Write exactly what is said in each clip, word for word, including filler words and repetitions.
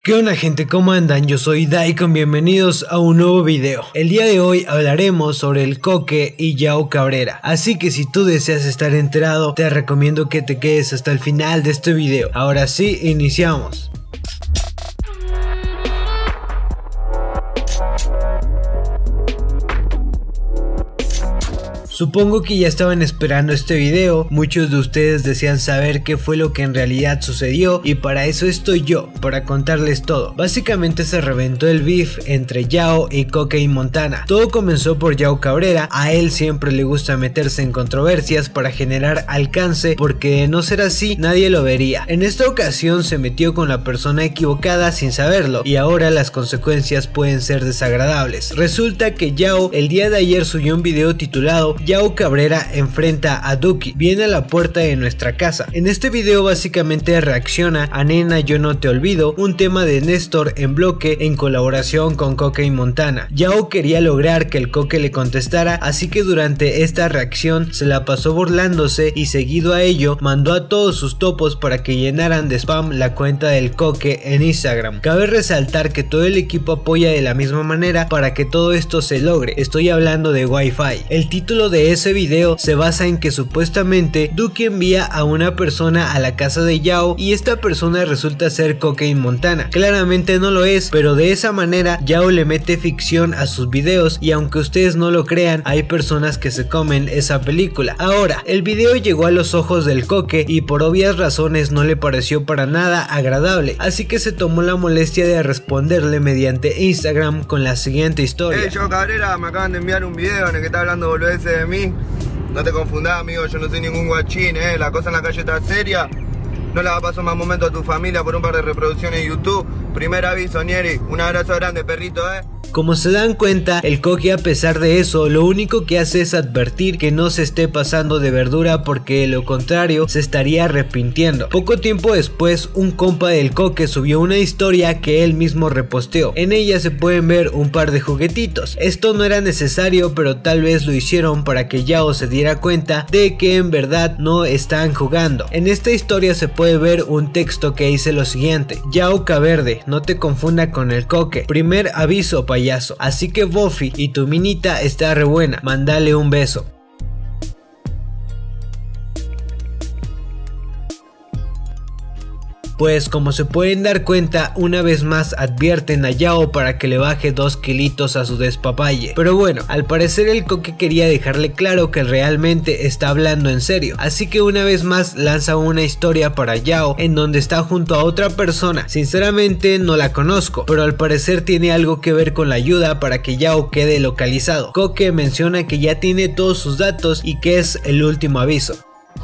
¿Qué onda, gente? ¿Cómo andan? Yo soy Daikon, bienvenidos a un nuevo video. El día de hoy hablaremos sobre el Coque y Yao Cabrera, así que si tú deseas estar enterado, te recomiendo que te quedes hasta el final de este video. Ahora sí, iniciamos. Supongo que ya estaban esperando este video, muchos de ustedes desean saber qué fue lo que en realidad sucedió y para eso estoy yo, para contarles todo. Básicamente se reventó el beef entre Yao y Coque y Montana. Todo comenzó por Yao Cabrera, a él siempre le gusta meterse en controversias para generar alcance porque de no ser así nadie lo vería. En esta ocasión se metió con la persona equivocada sin saberlo y ahora las consecuencias pueden ser desagradables. Resulta que Yao el día de ayer subió un video titulado Yao Cabrera enfrenta a Duki, viene a la puerta de nuestra casa. En este video básicamente reacciona a Nena Yo No Te Olvido, un tema de Néstor en bloque en colaboración con Coque y Montana. Yao quería lograr que el Coque le contestara, así que durante esta reacción se la pasó burlándose y seguido a ello mandó a todos sus topos para que llenaran de spam la cuenta del Coque en Instagram. Cabe resaltar que todo el equipo apoya de la misma manera para que todo esto se logre. Estoy hablando de Wi-Fi. El título de ese video se basa en que supuestamente Duki envía a una persona a la casa de Yao y esta persona resulta ser Coque y Montana. Claramente no lo es, pero de esa manera Yao le mete ficción a sus videos y aunque ustedes no lo crean, hay personas que se comen esa película. Ahora, el video llegó a los ojos del Coque y por obvias razones no le pareció para nada agradable, así que se tomó la molestia de responderle mediante Instagram con la siguiente historia. Hey, Yao Cabrera, me acaban de enviar un video en el que está hablando boludeces de mí. No te confundas, amigo, yo no soy ningún guachín, eh. La cosa en la calle está seria. No le va a pasar más momento a tu familia por un par de reproducciones en YouTube. Primer aviso, Nieri. Un abrazo grande, perrito, eh. Como se dan cuenta, el Coque a pesar de eso lo único que hace es advertir que no se esté pasando de verdura porque de lo contrario se estaría arrepintiendo. Poco tiempo después un compa del Coque subió una historia que él mismo reposteó. En ella se pueden ver un par de juguetitos. Esto no era necesario, pero tal vez lo hicieron para que Yao se diera cuenta de que en verdad no están jugando. En esta historia se puede ver un texto que dice lo siguiente: Yao Caverde, no te confunda con el Coque. Primer aviso, payaso. Así que Buffy y tu minita está re buena, mandale un beso. Pues como se pueden dar cuenta, una vez más advierten a Yao para que le baje dos kilitos a su despapalle. Pero bueno, al parecer el Coque quería dejarle claro que realmente está hablando en serio, así que una vez más lanza una historia para Yao en donde está junto a otra persona. Sinceramente no la conozco, pero al parecer tiene algo que ver con la ayuda para que Yao quede localizado. Coque menciona que ya tiene todos sus datos y que es el último aviso.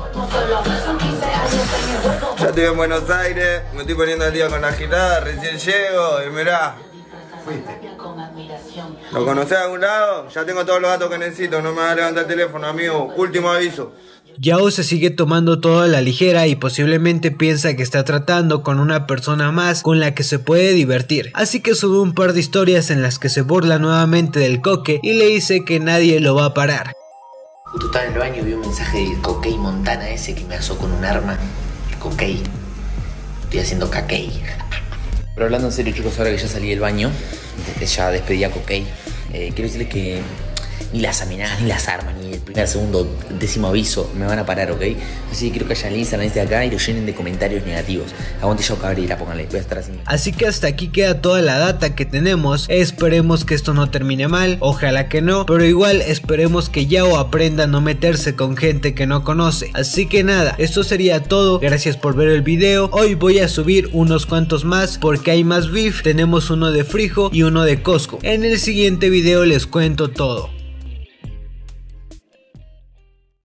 Ya estoy en Buenos Aires, me estoy poniendo al día con la girada, recién llego y mirá. Fuiste. ¿Lo conocés de algún lado? Ya tengo todos los datos que necesito, no me va a levantar el teléfono, amigo. Último aviso. Yao se sigue tomando todo a la ligera y posiblemente piensa que está tratando con una persona más con la que se puede divertir, así que sube un par de historias en las que se burla nuevamente del Coque y le dice que nadie lo va a parar. Justo estaba en el baño y vi un mensaje de Coque y Montana ese que me asó con un arma. Coquei. Estoy haciendo caquei. Pero hablando en serio, chicos, ahora que ya salí del baño, ya despedí a Coquei, eh, quiero decirles que ni las amenazas, ni las armas, ni el primer, segundo, décimo aviso me van a parar, ¿ok? Así que quiero que hayan Instagram desde acá y lo llenen de comentarios negativos. Aguante Yao Cabrera, pónganle, voy a estar haciendo. Así que hasta aquí queda toda la data que tenemos. Esperemos que esto no termine mal, ojalá que no, pero igual esperemos que Yao aprenda a no meterse con gente que no conoce. Así que nada, esto sería todo, gracias por ver el video. Hoy voy a subir unos cuantos más porque hay más beef, tenemos uno de Frijo y uno de Cosco. En el siguiente video les cuento todo.